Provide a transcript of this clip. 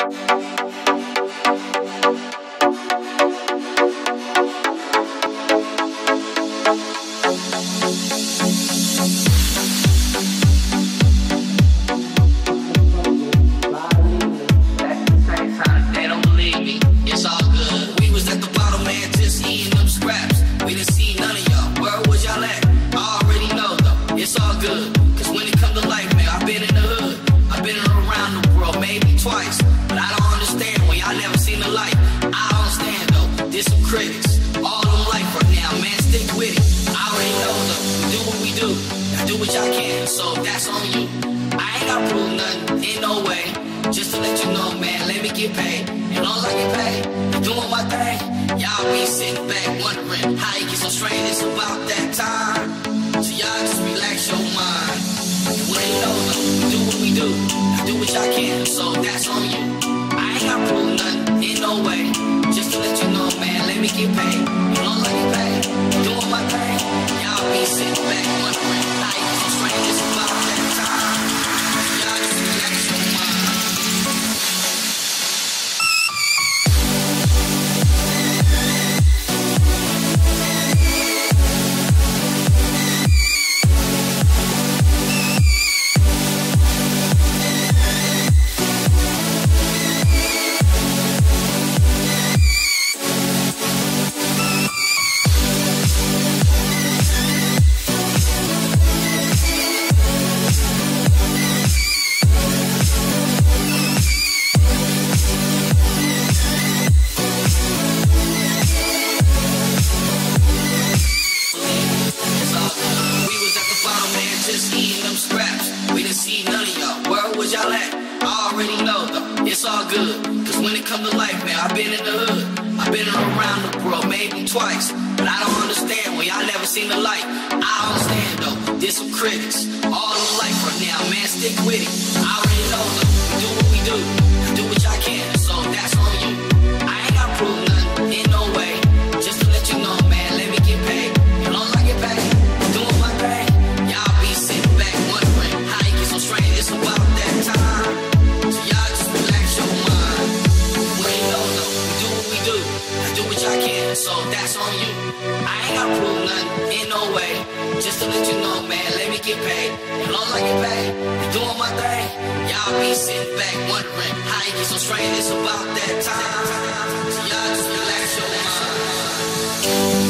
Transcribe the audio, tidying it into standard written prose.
Twice, but I don't understand when y'all never seen the light. I don't understand though, there's some critics. All them like right now, man, stick with it. I already know though, we do what we do. Y'all do what y'all can, so that's on you. I ain't gotta prove nothing, in no way. Just to let you know, man, let me get paid. And long as I get paid, I'm doing my thing. Y'all be sitting back wondering how you get so strange. It's about that time. So y'all just relax your mind. When you know though, we do what we do. Y'all do what y'all can, so that's on you. I ain't gotta prove nothing, in no way. Just to let you know, man, let me get paid. As long as I get paid, I'm doing my thing. Y'all be sitting back wondering how you get so strange. It's about that time. So y'all just relax your mind. Just eating them scraps. We didn't see none of y'all. Where was y'all at? I already know though, it's all good. Cause when it come to life, man, I've been in the hood. I've been around the world maybe twice. But I don't understand when y'all never seen the light. I understand though, there's some critics. All them life right now, man, stick with it. I already know though, we do what we do. Do what y'all can, so that's on you. I ain't gotta prove nothing, in no way. Just to let you know, man, let me get paid. As long as I get paid, I'm doing my thing. Y'all be sitting back wondering how you get so strange. It's about that time. So y'all just relax your mind. We ain't know though, we do what we do. I do what y'all can, so that's on you. I ain't gotta prove nothing, in no way. Just to let you know, man, let me get paid. As long as I get paid, I'm doing my thing. Y'all be sitting back wondering how you get so strange. It's about that time. So y'all just relax your mind.